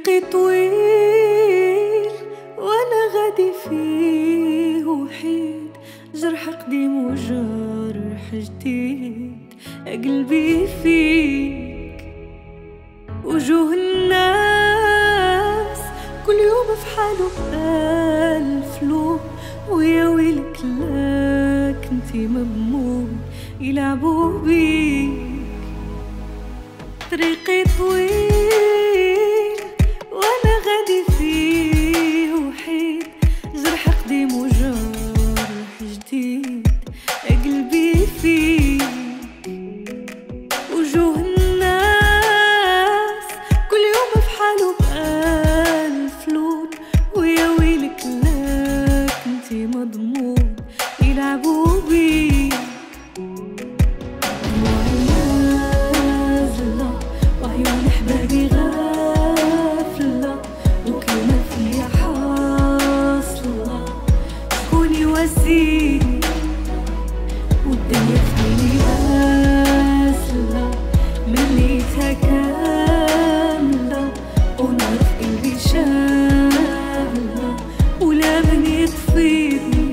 طريقي طويل وانا غادي فيه وحيد، جرح قديم وجرح جديد، قلبي فيك. وجوه الناس كل يوم في حاله بألف لون، ويا ويلك لك انتي مضمون يلعبوا بيك. طريقي طويل وانا غادي فيه وحيد، جرح قديم وجرح جديد، قلبي فيك. وجوه الناس كل يوم في حاله بألف لون، ويا ويلك لك انتي مضمون يلعبوا بيك. وعيون احبابي غافلة، وكلمة فيا حاصلة، شكون يواسيني والدنيا في عيني باسلة، مليتها كاملة ونار في قلبي شاملة، ولا من يطفيني.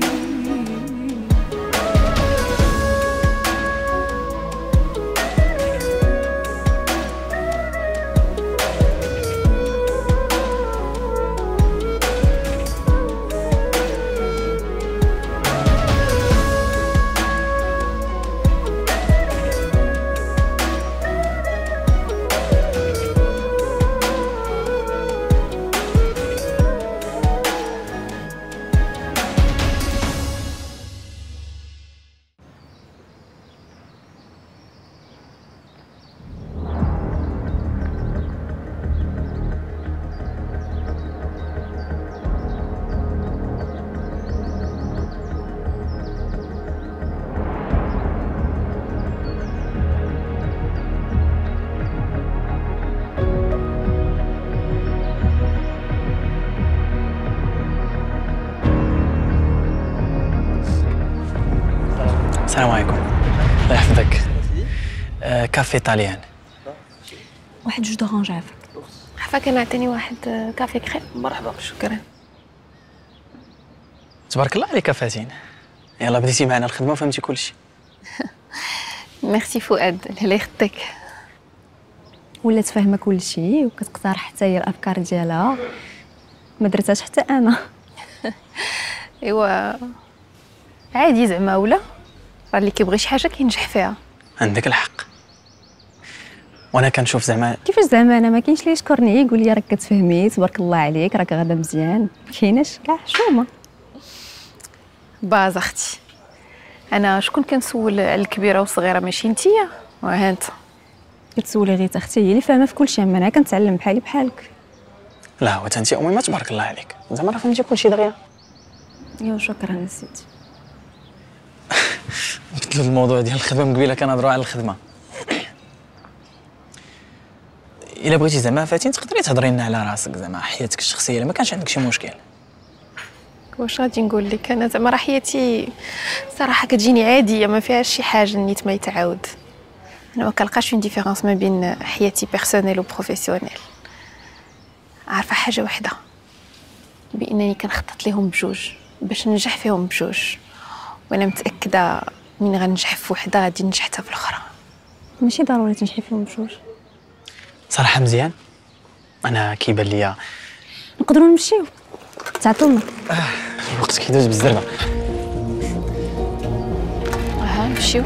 السلام عليكم. الله يحفظك. كافي ايطاليان. واحد جوج دورانج عافاك. عافاك انا عطيني واحد كافي كريم. مرحبا شكرا. تبارك الله عليك فاتين، يلا بديتي معنا الخدمه وفهمتي كلشي. ميرسي فؤاد، الله يخطيك. ولات فاهمه كلشي وكتقترح حتى هي الافكار ديالها، ما درتهاش حتى انا. ايوا عادي زعما، ولا راه اللي كيبغي شي حاجه كينجح فيها. عندك الحق، وانا كنشوف زعما. كيفاش زعما انا ما كاينش اللي يشكرني يقول لي راك كتفهمي تبارك الله عليك راك غادا مزيان؟ ما كايناش كاع حشومه. باز اختي، انا شكون كنسول على الكبيره والصغيره ماشي نتيا، وها انت كتسولي غير اختي هي اللي فاهمه في كلشي، اما انا كنتعلم بحالي بحالك. لا هو انت امي ما تبارك الله عليك، زعما راه فهمتي كلشي دغيا. ايوا شكرا سيدي. بدلوا الموضوع ديال الخدمه، من قبيله كنهضروا على الخدمه. الا بغيتي زعما فاتين تقدري تهضري لنا على راسك، زعما حياتك الشخصيه، الا ما كانش عندك شي مشكل. واش غادي نقول لك، انا زعما راه حياتي صراحه كتجيني عاديه، ما فيهاش شي حاجه نيت ما يتعاود. انا ما كنلقاش اون ديفيرونس ما بين حياتي بيرسونيل و بروفيسيونيل. عارفه حاجه وحده، بانني كنخطط ليهم بجوج باش ننجح فيهم بجوج، وانا متاكده من غننجح في وحده غادي ننجح حتى في الاخرى. ماشي ضروري تنجحي فيهم بجوج. صراحه مزيان، انا كيبان ليا نقدروا نمشيو تعطونا. الوقت كيدوز بزاف. نمشيو.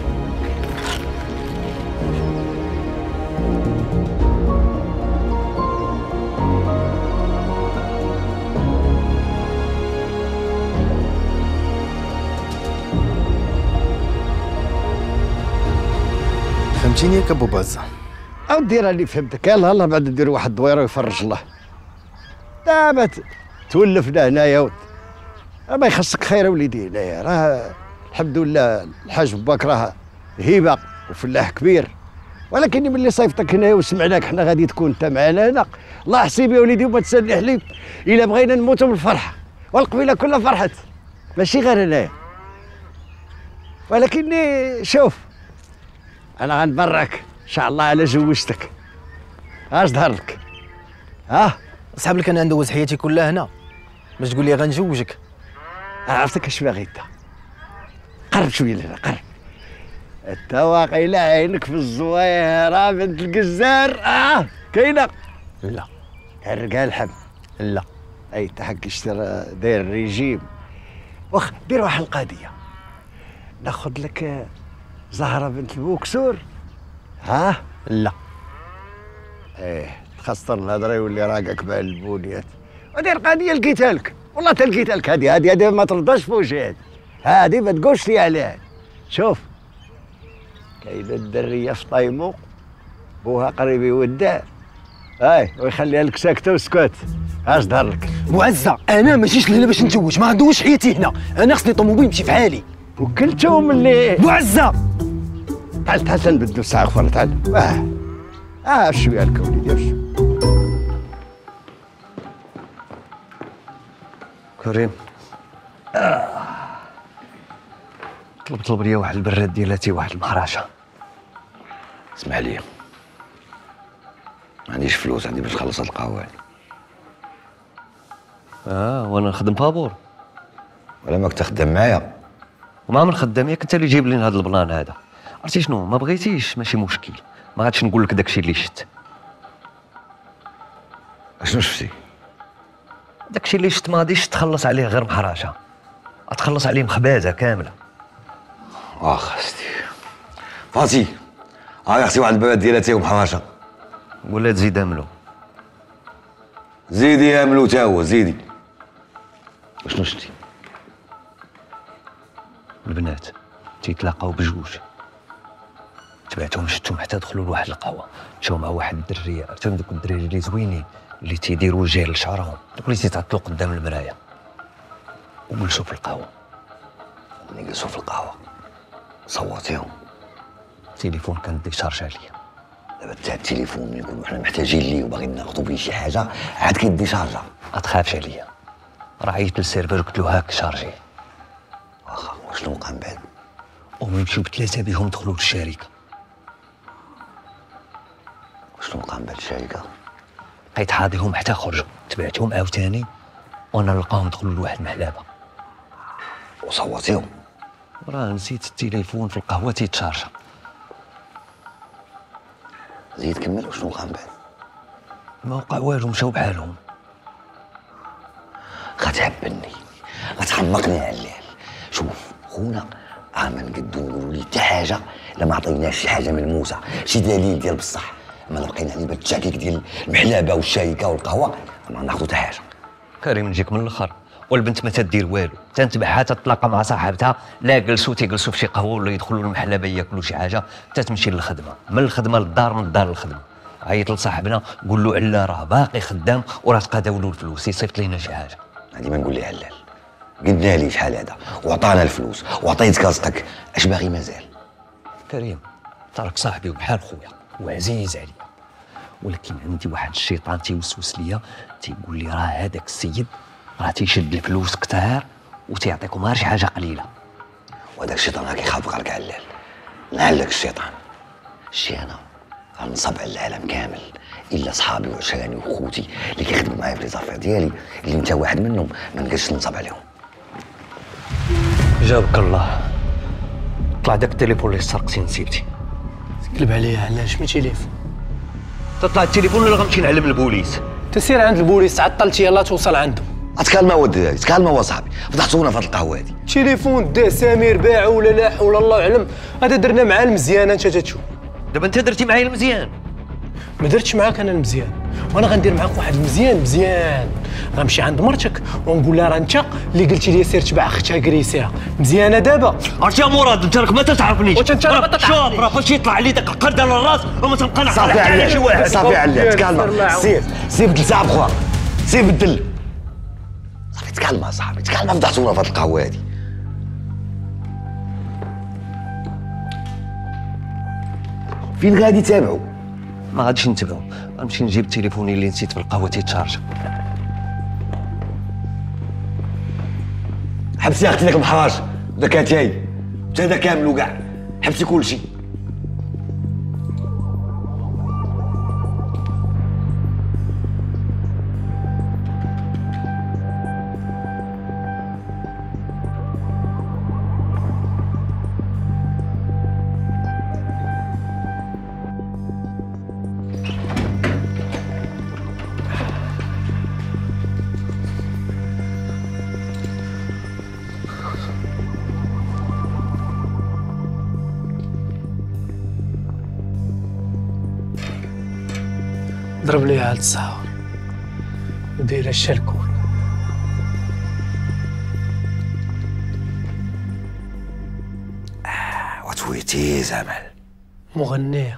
فهمتيني ياك ابو بازا؟ او دير اللي فهمتك. يلا الله بعد دير واحد الدويره ويفرج الله. دابا تولفنا هنايا ما يخصك خير وليدي. هنايا راه الحمد لله الحاج باك راه هيبه وفلاح كبير، ولكن ملي صيفطك هنايا وسمعناك حنا غادي تكون انت معنا هنا، الله حسيبي يا وليدي وما تسالني حليب. الا بغينا نموتوا من الفرحه والقبيله كلها فرحت، ماشي غير هنايا. ولكني شوف انا غنبرك ان شاء الله على جوجتك. اش ظهر لك صحاب لك انا ندوز حياتي كلها هنا باش تقول لي غنجوجك. عرفتك اش باغي انت؟ قرب شويه لهنا، قرب. انت واقيلا عينك في الزويره بنت القزار. كاينه؟ لا. الرقال الحب؟ لا. اي انت حق داير الريجيم. واخا دير واحد القضيه، ناخذ لك زهره بنت البوكسور. لا. ايه تخسر الهضره يولي راقك مع البونيات. ودير قضيه لقيتها لك، والله تلقيتها لك. هذه ما ترضاش في وجهي، هذه ما تقولش لي عليها. شوف كاينه الدريه في طايمو بوها قريب يودع، ويخليها لك ساكته وسكوت. اش ظهر لك؟ معزه انا ماشيش لهنا باش نتزوج، ما ندوش حياتي هنا، انا خصني طوموبيل نمشي في حالي. وكلتهم اللي معزه تعال تنبدلوا ساعه اخرى. تعال شويه لك وليدي. كريم طلب لي واحد البراد ديالاتي واحد المخراشه. اسمح لي، ما عنديش فلوس عندي باش نخلص هاد القهوه. وانا نخدم بابور. ولا ماك تخدم معايا؟ وما من خدام، ياك انت اللي جايب لي هذا البلان هذا. عرفتي شنو، ما بغيتيش ماشي مشكل، ما غاديش نقول لك داكشي اللي شفت. اشنو شفتي؟ داكشي اللي شفت ما غاديش تخلص عليه غير محراشه، غتخلص عليه مخبازه كامله. خاستي فاتي اختي واحد البلاد ديالاتي ومحراشه. ولا تزيد املو. زيدي املو تا هو زيدي. شنو شفتي؟ البنات تيتلاقاو بجوج، تبعتهم شفتهم حتى دخلوا لواحد القهوه، مشاو مع واحد الدريه، عرفتهم دوك الدراري اللي زوينين اللي تيديروا جيل لشعرهم، دوك اللي تيتعطلوا قدام المرايه، وجلسوا في القهوه. ملي جلسوا في القهوه صوتيهم، التليفون كان ديشارج عليا. دابا تاع التليفون ملي نكونوا حنا محتاجين ليه وباغيين ناخذوا به شي حاجه عاد كيديشارجا. ما تخافش عليا، راه عيطت للسيرفر قلت له هاك شارجي. واخا وشنو وقع من بعد؟ ومشيو بثلاثه بهم دخلوا للشركه. شنو وقع من بعد الشركه؟ بقيت حاضيهم حتى خرجوا، تبعتهم عاوتاني وانا نلقاهم دخلوا لواحد المحلابه. وصوتيهم؟ راه نسيت التليفون في القهوه تيتشارجا. زيد كمل. وشنو وقع من بعد؟ ما وقع والو، مشاو بحالهم. غتهبلني غتحمقني على الليل. شوف خونا ما نقدو نقولوا لي حتى حاجه الا ما عطيناش شي حاجه ملموسه، شي دليل ديال بصح. اما الا بقينا على التشكيك ديال المحلابه والشركه والقهوه ما ناخذوا حتى حاجه. كريم نجيك من الاخر، والبنت ما تدير والو، تنتبعها تتلاقى مع صاحبتها، لا جلسوا تيجلسوا في شي قهوه ولا يدخلوا للمحلبه ياكلوا شي حاجه، تتمشي للخدمه، من الخدمه للدار، من الدار للخدمه. عيط لصاحبنا قول له علا راه باقي خدام وراه تقاداو له الفلوس، يصيفط لينا شي حاجه. هادي ما نقول ليه علال، قلنا ليه شحال هذا وعطانا الفلوس وعطيتك رزقك، اش باغي مازال؟ كريم تراك صاحبي وبحال خويا وعزيز عليا، ولكن عندي واحد الشيطان تيوسوس ليا تيقول لي راه هذاك السيد راه تيشد الفلوس كثار وتيعطيكم غير شي حاجه قليله. وهذاك الشيطان راه كيخافق عليك علال. نعلك الشيطان شي انا غنصب على العالم كامل الا صحابي وعشراني وخوتي اللي كيخدموا معايا في لي زافير ديالي، اللي انت واحد منهم ما نقدرش نصب عليهم. جابك الله. طلع داك التليفون اللي سرقتي نسيبتي. تكلب عليا علاش؟ مي تليفون. تطلع التليفون ولا غنمشي نعلم البوليس؟ تسير عند البوليس، عطلتي يلاه توصل عندهم. اتكلم هو الدراري، تكلم هو صاحبي، فضحتونا في هاد القهوه هادي. تليفون داه سمير باعو ولا لا حول الله اعلم، هذا درنا معاه المزيان انت تتشوف. دابا انت درتي معايا المزيان. ما درتش معاك انا المزيان، وانا غندير معاك واحد المزيان مزيان. غنمشي عند مرتك ونقول لها راه انت اللي قلتي لي سير تبع اختها كريسيها مزيانه دابا. عرفتي يا مراد انت راك ما تتعرفنيش. وانت ما تتعرفنيش. شوف راه فاش يطلع لي داك القرد على الراس وما تنقنع صافي عليا شي واحد. صافي عليا تكلم. سير بدل ساعه بخرى، سير بدل. صافي تكلم اصاحبي، تكلم. فضحتونا في هاد القهوه هادي. فين غادي تابعوا؟ ما غاديش نتبعو، غنمشي نجيب تليفوني اللي نسيت في القهوه تيتشارج. حبسي اختي داك المحراج داك اتاي حتى هذا كامل وكاع، حبسي كلشي. ضرب ليها التصاور ودايره الشركون. وتويتي زعما مغنيه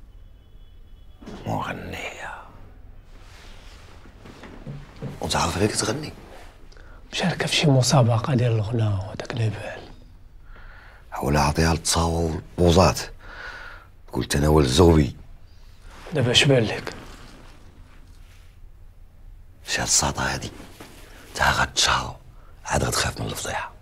وتعرف عليك تغني؟ مشاركه في شي مسابقه ديال الغناء وهذاك لابال. ولا عطيها التصاور والبوزات تقول تناول الزغبي. دابا اش بان لك؟ شي هاد الساطا هادي تا غتشهر عاد غتخاف من الفضيحه.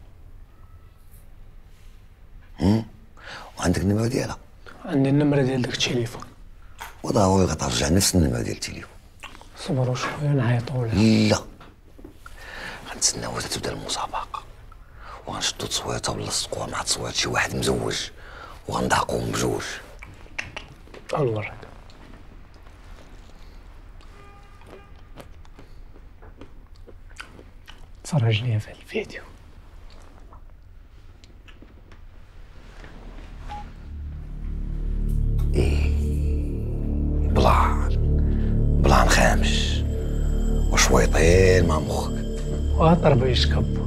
وعندك النمره ديالها؟ عندي النمره ديال داك التليفون. وضروري غترجع نفس النمره ديال التليفون. صبروا شويه نعيطوا لها. لا غنتسناو حتى تبدا المسابقه وغنشدو تصويته ولا نلصقوها مع تصويت شي واحد مزوج وغنضحكوهم بجوج. نوريك. تفرج ليا في الفيديو. بلان خامش وشويطين مع مخك وضربه يشكب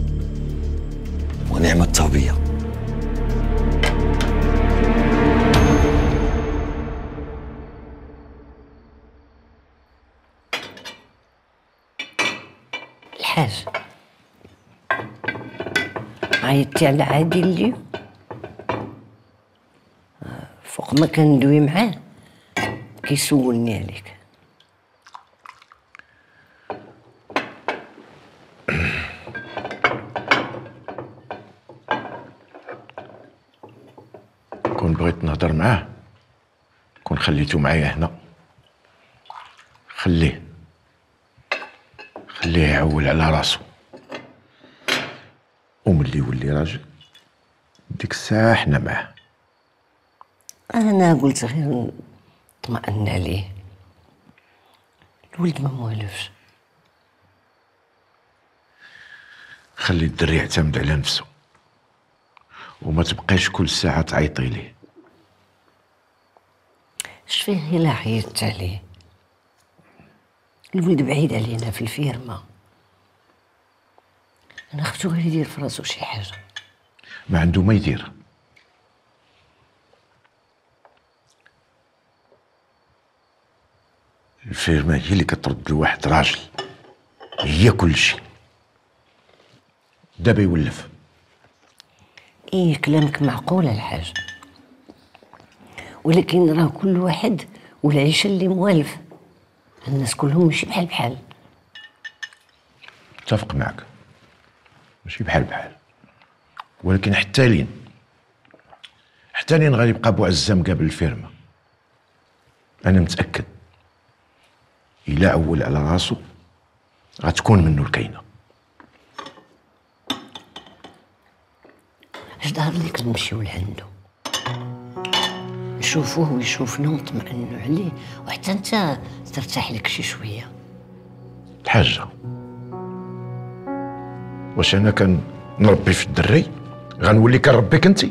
ونعمة التربية. الحاج عيطتي على عادل اليوم فوق ما كندوي معاه كيسولني عليك. كون بغيت نهضر معاه كون خليتو معايا هنا. خليه يعول على راسو، وملي يولي راجل ديك الساعة حنا معاه. انا قلت غير اطمئن عليه، الولد ما موالفش. خلي الدري يعتمد على نفسه وما تبقاش كل ساعة تعيطي ليه. اش فيه الا عيطت عليه؟ الولد بعيد علينا في الفيرما، انا خفتو غير يدير في راسو شي حاجه. ما عنده ما يدير. الفيرما هي اللي كترد لواحد راجل، هي كل شيء. دابا يولف. ايه كلامك معقول الحاج، ولكن راه كل واحد والعيشه اللي موالف، الناس كلهم ماشي بحال بحال. اتفق معك ماشي بحال بحال، ولكن حتى لين غادي يبقى بو عزام قابل الفيرما. انا متاكد الا عول على راسو غتكون منه الكاينه. اش ظهر لك نمشيو لعندو نشوفوه ويشوفنا ونطمئنوا عليه، وحتى انت ترتاح لك شي شويه. الحاجه واش انا كان نربي في الدري غنولي كنربيك انتي؟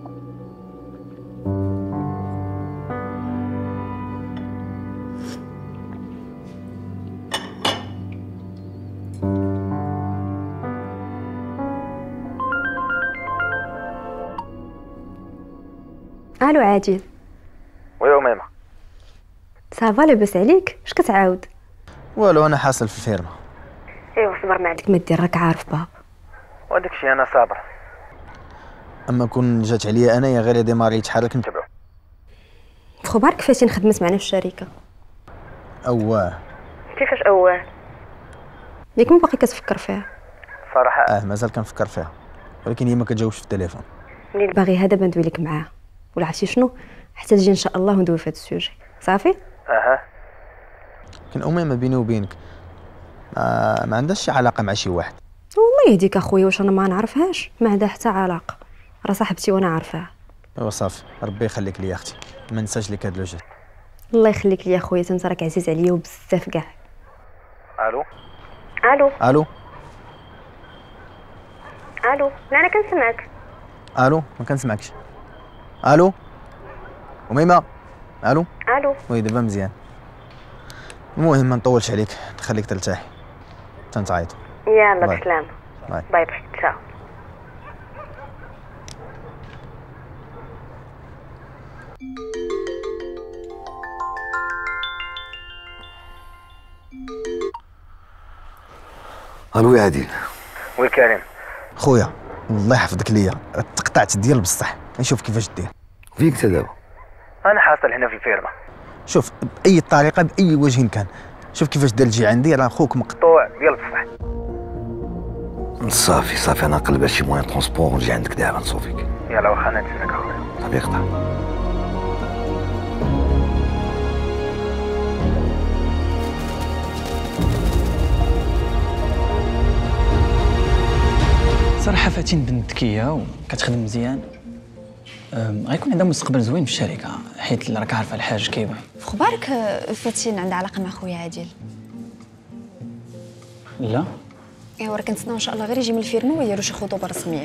الو عادل. ويا أميمة. صافا لاباس عليك؟ اش كتعاود؟ والو انا حاصل في الفيرما. ايوا صبر ما عندك ما دير، راك عارف بابا. وداك الشيء انا صابر، اما كون جات عليا انايا غير ديماري يتحرك نتبعو. تخبرك كيفاش خدمت معنا في الشركه؟ اواه. كيفاش اواه؟ ياك ما باقي كتفكر فيها؟ صراحه مازال كنفكر فيها، ولكن هي ما كتجاوبش في التليفون. منين باغي هذا ندوي لك معاه، ولا عرفتي شنو، حتى تجي ان شاء الله وندوي في هذا السوجي صافي. لكن أميمة بيني وبينك ما عندهاش شي علاقه مع شي واحد. والله يهديك اخويا، واش انا ما نعرفهاش؟ ما عندها حتى علاقه، راه صاحبتي وانا عارفاها. ايوا صافي، ربي يخليك لي اختي، ما نساش لك هاد الوجه. الله يخليك لي اخويا، انت راك عزيز عليا وبزاف كاع. الو الو الو الو، لا انا كنسمعك. الو ما كنسمعكش. الو أميمة. الو الو. وي دابا مزيان. المهم ما نطولش عليك، نخليك ترتاحي تنتعيط. يلا باي. بسلامة. باي. باي باي. تشاو. الو يا عادل. وي كريم. خويا الله يحفظك ليا، تقطعت ديال بصح، نشوف كيفاش دير. فيك انت دابا؟ انا حاصل هنا في الفيرما. شوف باي طريقه باي وجه كان، شوف كيفاش دار تجي عندي، راه خوك مقطوع ديال بصح. صافي انا نقلب على شي موان ترونسبور ونجي عندك دابا نصوفيك. يلا واخا انا نتسناك اخويا. صافي قطع. صراحه فاتين بنت ذكيه وكتخدم مزيان، غيكون عندها مستقبل زوين في الشركه، حيت راك عارفه الحاج كيبغي. في خبارك فاتين عندها علاقه مع خويا عادل؟ لا ايوا راه كنتسناو ان شاء الله غير يجي من الفيرما ويديروا شي خطوبه رسميه.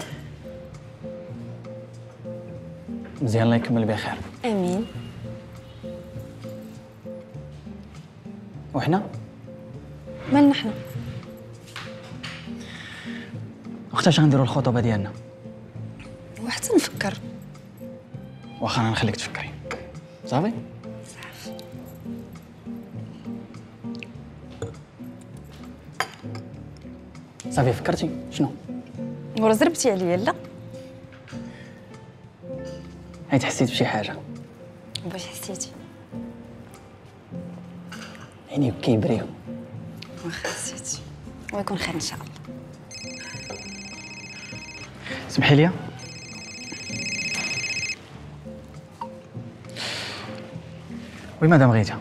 مزيان الله يكمل بخير. امين. وحنا مالنا حنا؟ وقتاش غنديروا الخطوبه ديالنا؟ وحتى نفكر. واخا انا نخليك تفكري. صافي صافي فكرتي شنو؟ ورا زربتي عليا لا؟ حيت حسيت بشي حاجه. واش حسيتي؟ عينيك كيبريو. واخا حسيتي ويكون خير ان شاء الله. سمحي لي. وي مدام غيتا.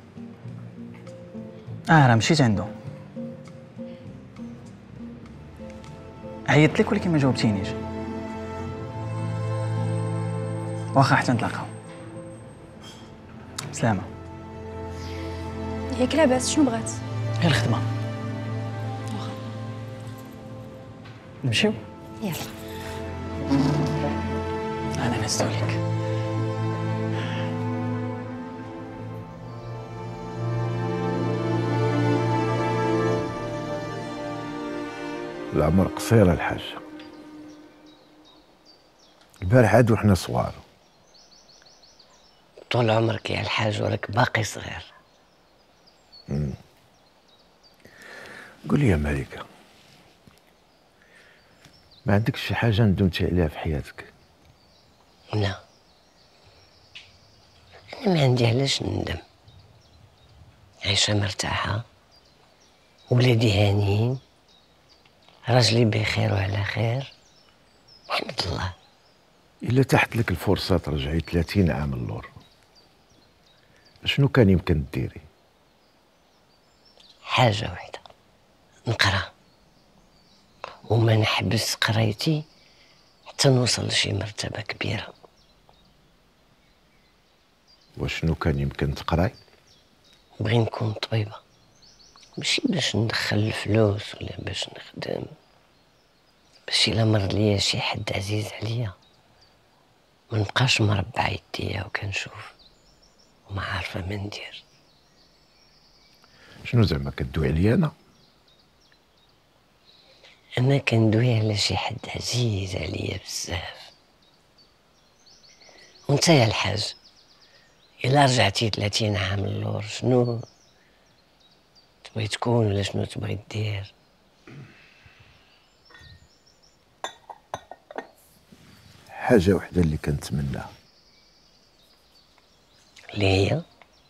راه مشيت عنده، عيطت لك ولكن ما جاوبتينيش. واخا حتى نتلاقاو. سلامة. ياك لاباس شنو بغات؟ غير الخدمة. واخا نمشيو؟ يلا. انا نستوليك. العمر قصير الحاج. البارح عاد وحنا صغار. طول عمرك يا الحاج وراك باقي صغير. قولي يا مالكة، ما عندكش شي حاجة ندمتي عليها في حياتك؟ لا، أنا ما عندي علاش نندم. عايشة مرتاحة، ولادي هانيين، راجلي بخير وعلى خير، الحمد لله. إلا تحت لك الفرصة ترجعي 30 عام اللور، شنو كان يمكن ديري؟ حاجة وحدة، نقرا وما نحبس قرايتي حتى نوصل لشي مرتبة كبيرة. وشنو كان يمكن تقراي؟ بغي نكون طبيبة، ماشي باش ندخل الفلوس ولا باش نخدم، باش إلا مرض ليا شي حد عزيز عليا ما نبقاش مربعة يديا وكنشوف وما عارفة ما ندير. شنو زعما كدوي عليا أنا؟ أنا كندوي على شي حد عزيز عليا بزاف. وانت يا الحاج إلا رجعتي 30 عام اللور شنو تبغي تكون ولا شنو تبغي دير؟ حاجة وحدة اللي كنتمناها. اللي هي؟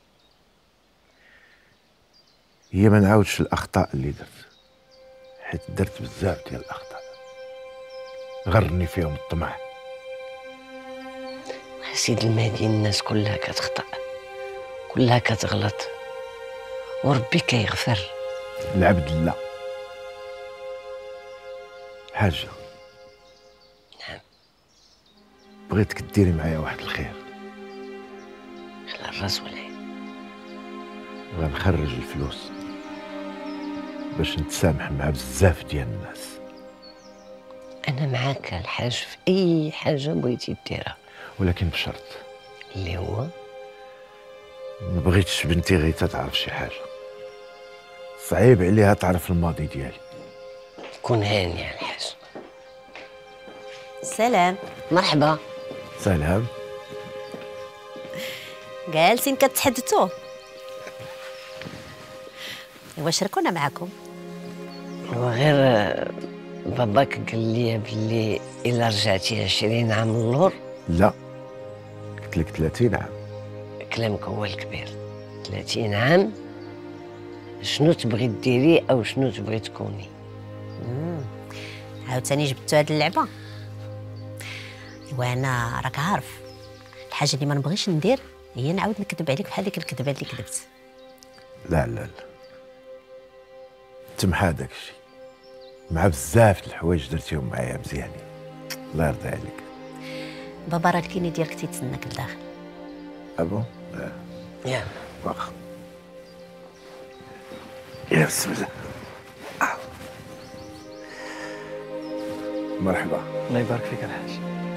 هي ما نعاودش الأخطاء اللي درت، حيت درت بزاف ديال الأخطاء غرني فيهم الطمع. سيد المهدي الناس كلها كتخطأ، كلها كتغلط، وربي كيغفر. العبد لا. حاجة، نعم، بغيتك ديري معايا واحد الخير. على الراس والعين. غنخرج الفلوس باش نتسامح مع بزاف ديال الناس. أنا معاك الحاج في أي حاجة بغيتي ديرها، ولكن بشرط. اللي هو ما بغيتش بنتي غيتا تعرف شي حاجة. صعيب عليها تعرف الماضي ديالي. كون هاني يا الحاج. سلام. مرحبا. سلام. جالسين كتحدثوا؟ ايوا شاركونا معاكم. هو غير باباك قال لي بلي الا رجعتي 20 عام للور. لا، قلت لك 30 عام. كلامك هو الكبير. 30 عام شنو تبغي ديري او شنو تبغي تكوني؟ عاوتاني جبتو هاد اللعبه. ايوا انا راك عارف الحاجه اللي ما نبغيش ندير هي نعاود نكذب عليك بحال ديك الكذبه اللي كذبت. لا لا لا، تمحى داك الشيء مع بزاف د الحوايج درتيهم معايا مزيانين. الله يرضي عليك. بابا راه الكيني ديالك تيتسناك لداخل. ابون؟ يا واخا. يا بسم الله. مرحبا. الله يبارك فيك الحاج.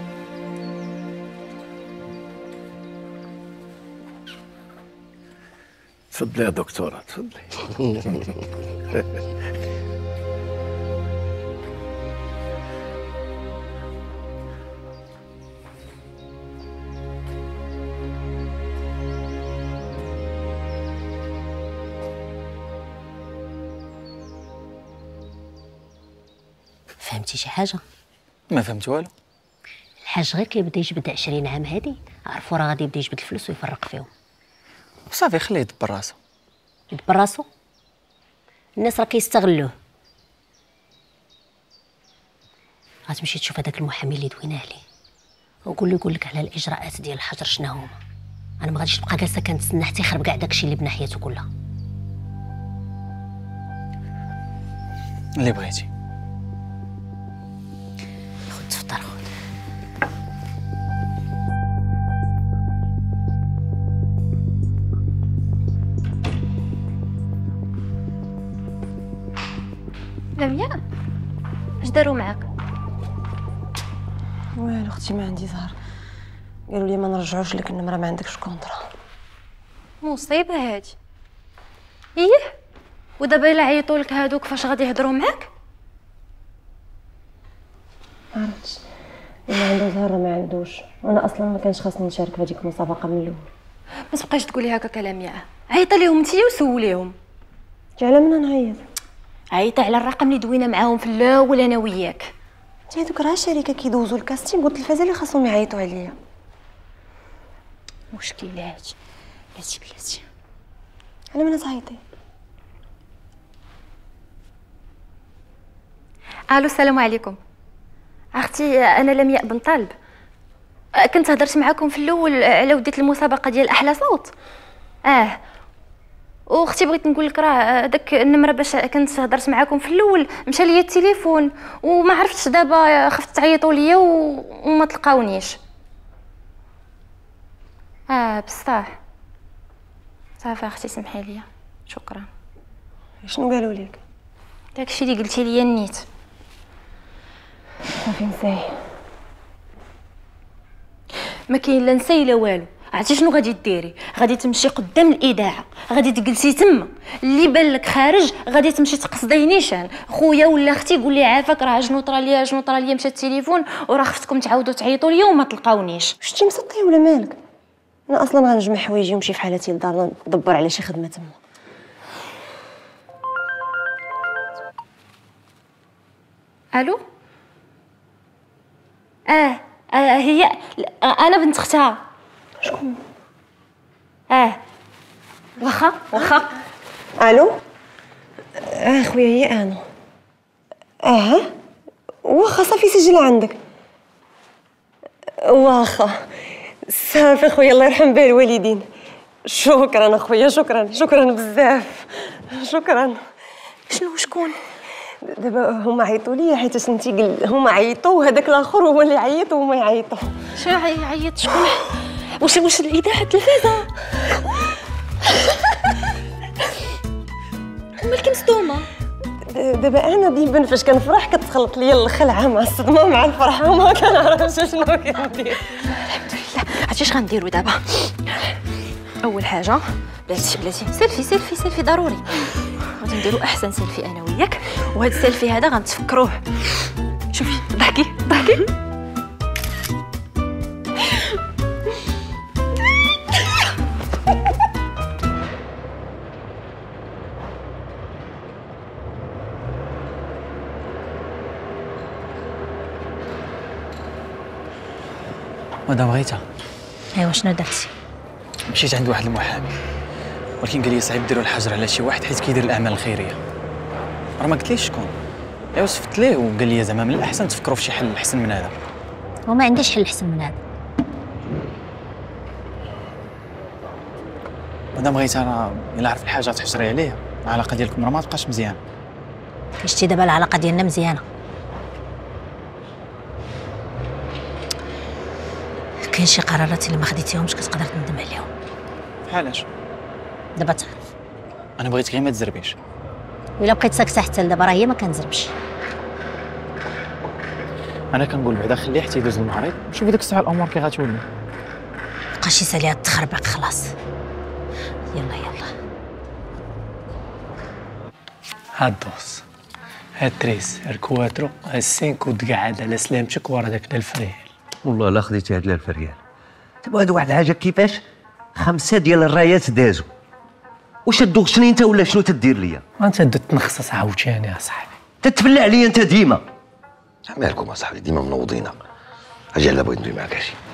تفضلي يا دكتورة، تفضلي. فهمتي شي حاجه؟ ما فهمت والو. الحاج غير كيبدا يجبد 20 عام هادي عرفوا راه غادي يبدا يجبد الفلوس ويفرق فيهم. صافي خليه يدبر راسو. يدبر راسو؟ الناس راه كيستغلوه. غتمشي تشوف هذاك المحامي اللي دوينا عليه وقول له يقول لك على الاجراءات ديال الحجر شنو هما. انا ما غاديش نبقى جالسه كنتسنى حتى يخرب كاع داكشي اللي بنا حياته كلها. اللي بغيتي. خذ تفطر خذ. لمياء اش داروا معاك؟ والو اختي ما عندي زهر. قالوا لي ما نرجعوش لك النمره، ما عندكش كونطرا. مصيبه هادي. ايه ودابا الا عيطوا لك هادوك فاش غادي يهضروا معاك؟ ما عرفتش الا عنده زهر ما عندوش. انا اصلا ما كانش خاصني نشارك في هذيك المسابقه من الاول. ما تبقايش تقولي هكا كلام يا عيطي ليهم انتيا وسوليهم. على من نعيط؟ عيطي على الرقم اللي دوينا معاهم في الاول انا وياك. انت هذوك راه شركه كيدوزوا الكاستينغ والتلفازه اللي خاصهم يعيطوا عليا. مشكلات. بلاتي على من تعيطي؟ الو السلام عليكم. اختي انا لمياء بن طالب. كنت هضرت معكم في الاول على وديت المسابقه ديال احلى صوت. واختي بغيت نقول لك راه داك النمره باش كنت هضرت معكم في الاول مشى ليا التليفون وما عرفتش دابا خفت تعيطوا ليا وما تلقاونيش. بصح صافي اختي سمحي لي. شكرا. شنو قالوا لك؟ داكشي اللي قلتي لي النيت. صافي نساي. ما كاين لا نساي لا والو. عرفتي شنو غادي ديري؟ غادي تمشي قدام الاذاعه، غادي تجلسي تما، اللي بان لك خارج غادي تمشي تقصدي نيشان خويا ولا اختي قول لي عافاك راه شنو طرا ليا مشى التليفون وراه خفتكم تعاودوا تعيطوا ليا وما تلقاونيش. شتي مسطي ولا مالك؟ انا اصلا غنجمع حوايجي ونمشي في حالتي لدار ندبر على شي خدمه تما. الو هي انا بنت اختها. شكون؟ واخا الو خويا هي انا. واخا صافي سجل عندك. واخا صافي خويا الله يرحم بها الوالدين. شكرا اخويا شكرا بزاف. شكرا. شنو شكون؟ دابا هما عيطوا لي حيت انتي هما عيطوا وهذاك الاخر هو اللي عيط وهما يعيطوا. شنو عيط شكون؟ واش الاذاعه التلفازه؟ مالك مصدومه؟ دابا انا ديما فاش كنفرح كتخلط ليا الخلعه مع الصدمه مع الفرحه وما كنعرفش شنو كندير. الحمد لله. عرفتي اش غنديروا دابا؟ اول حاجه بلاتي سيلفي ضروري. غادي نديرو احسن سيلفي انا وياك، وهذا السيلفي هذا غنتفكروه. شوفي ضحكي ضحكي. مدام غيتا، ايوا شنو درتي؟ مشيت عند واحد المحامي، ولكن قال لي صعيب ديروا الحجر على شي واحد حيت كيدير الاعمال الخيريه. راه ما قلتليش شكون، ايوا صفت ليه وقال لي زعما من الاحسن تفكروا في شي حل احسن من هذا. وما عنديش حل احسن من هذا. مدام غيتا، راه الا عرف الحاجه تحجري عليه، العلاقه ديالكم راه ما تبقاش مزيانه. كشتي دابا العلاقه ديالنا مزيانه. كاين شي قرارات اللي ما خديتيهمش كتقدر تندم عليهم. بحالاش؟ دابا تعرف. انا بغيتك غير ما تزربيش. وإلا بقيت ساكته حتى لدابا راه هي ما كنزربش. انا كنقول بعدا خليه حتى يدوز المعرض، شوفي ديك الساعه الامور كي غتولي. بقاش يسالي هاد التخربيق خلاص. يلا يلا. هاد الدوس، هاد التريس، هاد الكواترو، هاد السينكو دقعد على سلامتك ورا داك الفريال. والله لا خديتي هاد الفريال. دابا هاد واحد الحاجه كيفاش 5 ديال الرايات دازو. واش دوغشني انت ولا شنو تدير ليا؟ انت تنخصص عاوتاني يا صاحبي. تتفلع عليا انت ديما. مالكم اصاحبي ديما منوضينا. اجي على بغيت ندوي معاك شي.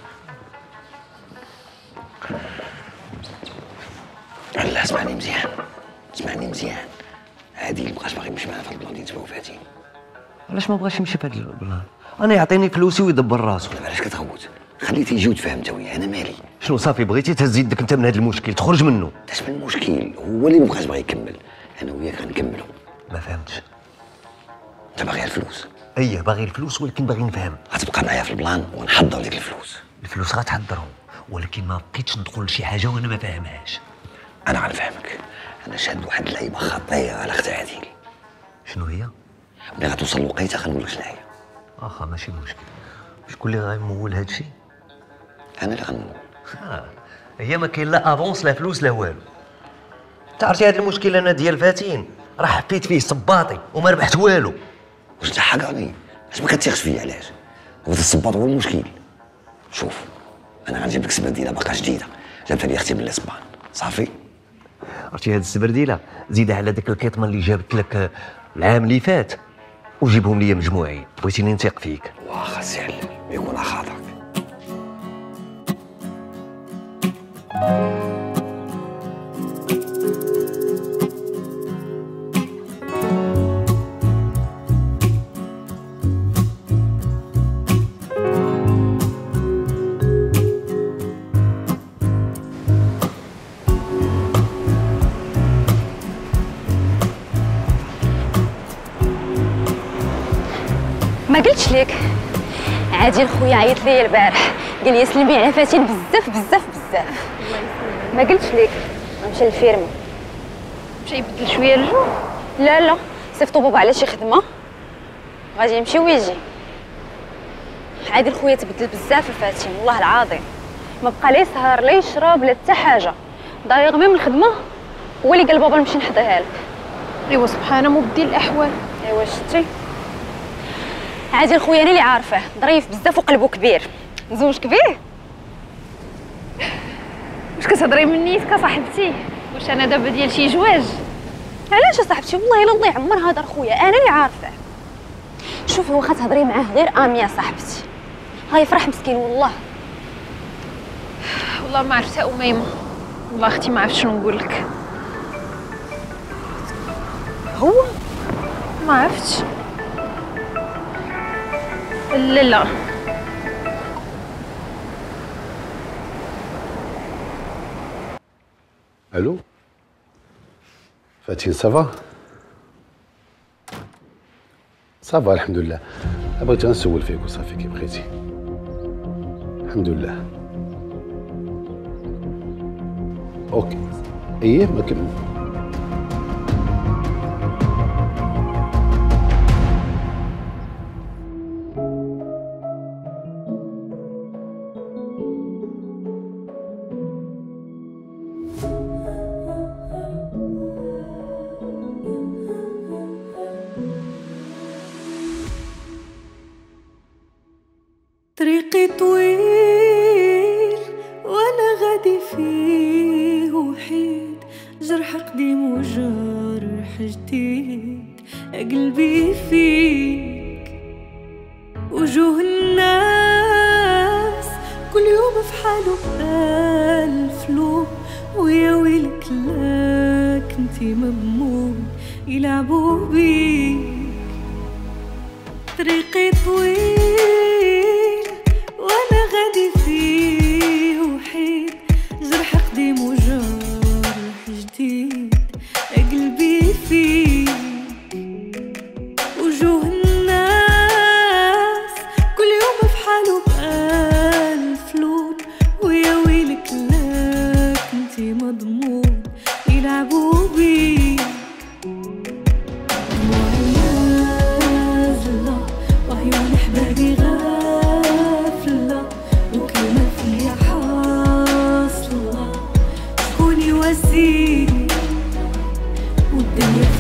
لا اسمعني مزيان، اسمعني مزيان. هادي اللي مابقاش باغي يمشي معنا في البلان اللي نتبعو فاتين. علاش ما بغاش يمشي في هاد البلان؟ انا يعطيني فلوسي ويدبر راسو. دابا علاش كتغوت؟ خليه تيجي وتفاهم انت وياه، انا مالي. شنو صافي بغيتي تهز يدك انت من هاد المشكل تخرج منه؟ اش من المشكل؟ هو اللي مابقاش باغي يكمل، انا وياك غنكملو. ما فهمتش. انت باغي الفلوس؟ ايه باغي الفلوس ولكن باغي نفهم. غتبقى معايا في البلان ونحضر ديك الفلوس. الفلوس غتحضرهم ولكن ما بقيتش ندخل لشي حاجه وانا ما فاهمهاش. انا غنفهمك. انا شاد واحد اللعيبه خطيره على اخت عادل. شنو هي؟ ملي غتوصل الوقيته غنقول لك شنو هي. واخا ماشي مشكل. شكون اللي غيمول هادشي؟ انا اللي غنمول. هي ما كاين لا افونس لا فلوس لا والو. تعرفتي هاد المشكل انا ديال فاتين راه حبيت فيه صباطي وما ربحت والو. واش انت حقرني؟ اش ما كتثقش فيا علاش؟ هو الصباط هو المشكل. شوف انا غنجيب لك سبرديله باقا جديده، جابتها لي اختي من الاسبان، صافي؟ عرفتي هاد السبرديله زيدها على داك الكيطمه اللي جابت لك العام اللي فات وجيبهم لي مجموعين، بغيتيني نثيق فيك. واخا سي علمي يكون على خاطرك. ما قلتش لك عادل خويا عيط لي البارح قال لي سلمي على فاتن بزاف بزاف بزاف. ما قلتش لك غنمشي للفيرما. مشى يبدل شويه الجو؟ لا صيفطو بابا على شي خدمه غادي يمشي ويجي. عادل خويا تبدل بزاف الفاتن والله العظيم، ما بقى لا يسهر لا يشرب لا حتى حاجه. ضايق غير من الخدمه هو اللي قال بابا نمشي نحضيها لك. ايوا سبحانه مبدل الاحوال. ايوا شتي عادل خويا انا اللي عارفاه ظريف بزاف وقلبو كبير. زوجك بيه؟ واش كتهضري من نيتك صاحبتي؟ واش انا دابا ديال شي جواج؟ علاش صاحبتي؟ والله الا الله يعمر هذا خويا انا اللي عارفاه. شوفي واخا تهضري معاه غير اميه صاحبتي غيفرح مسكين والله. والله ما عرفت اميمه، والله اختي ما عرفت شنو نقول لك. هو ما عرفتش. لا الو فاتين صافا صافا الحمد لله. بغيت نسول فيك وصافي كي بغيتي. الحمد لله. اوكي ايه ما كمل. جرح قديم وجرح جديد قلبي فيك. وجوه الناس كل يوم في حاله بألف لون، ويا ويلك لك انتي مضمون يلعبوا بيك. طريقي طويل وانا غادي فيه وحيد، جرح قديم وجرح جديد قلبي فيه. وجوه الناس كل يوم في حاله بألف لون، ويا ويلك لك انتي مضمون يلعبوا بيك. وعيون احبابي غافلة وكلمة فيا حاصلة، شكون يواسيني والدنيا